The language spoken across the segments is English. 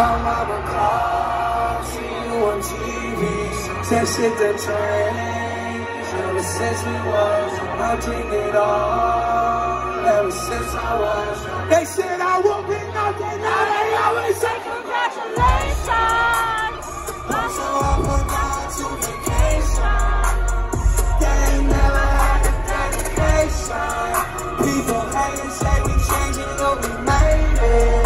My mama called, see you on TV. Said shit that changed ever since we was. I dreamed it all ever since I was. They said I won't be nothing, now they always say congratulations. So I went down to vacation. They ain't never had a dedication. People hate and say we changing, but we made it.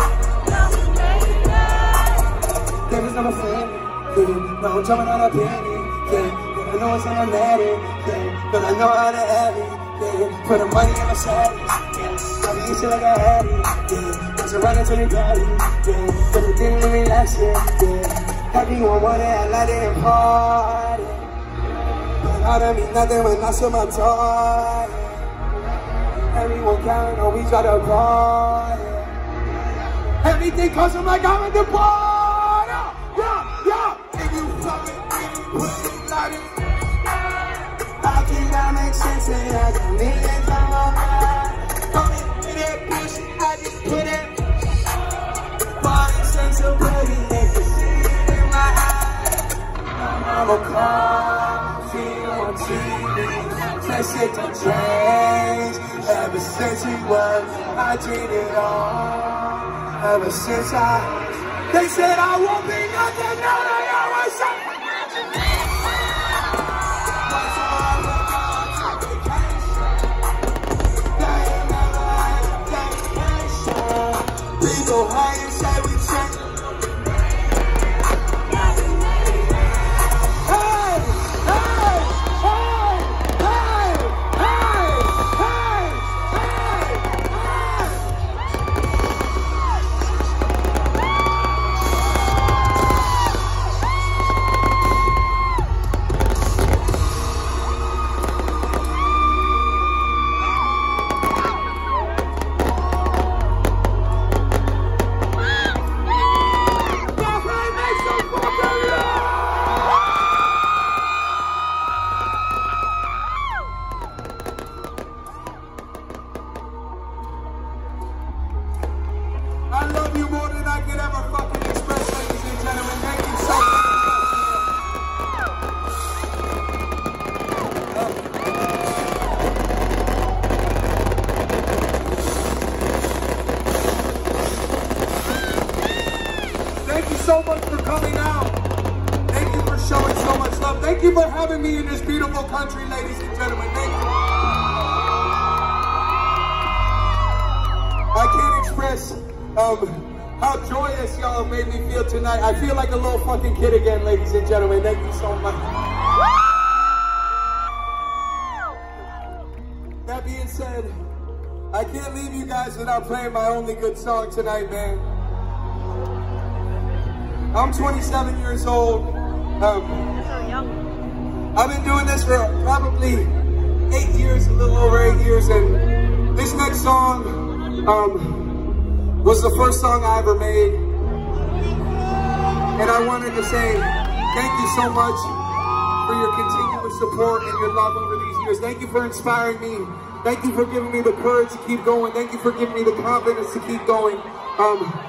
There was never family, yeah. No, I'm jumping on a penny, yeah. I know it's automatic, yeah. But I know how to have it, yeah. Put the money in my savage, yeah. I be eating like a hattie, yeah. Just running to the daddy, yeah. But it didn't really last, yeah. Everyone wanted a lot of party, but I don't mean nothing when I saw my toy. Everyone counting on we try to party. Everything comes from like I'm at the bar. If you fucking put it like it, how can that make sense? And I got millions on my mind. Don't make that bullshit, I just put it. Body sense of baby, they can see it in my eyes. My mama called, see you on TV. That shit done changed ever since we was. I dreamed it all ever since they said I won't be nothing, now they always say they ain't never had a dedication. People hate and say we change. I love you more than I could ever fucking express, ladies and gentlemen. Thank you so much. Thank you so much for coming out. Thank you for showing so much love. Thank you for having me in this beautiful country, ladies and gentlemen. Thank you. I can't express how joyous y'all made me feel tonight. I feel like a little fucking kid again, ladies and gentlemen. Thank you so much. That being said, I can't leave you guys without playing my only good song tonight, man. I'm 27 years old. I've been doing this for probably 8 years, a little over 8 years, and this next song, was the first song I ever made, and I wanted to say thank you so much for your continuous support and your love over these years. Thank you for inspiring me. Thank you for giving me the courage to keep going. Thank you for giving me the confidence to keep going.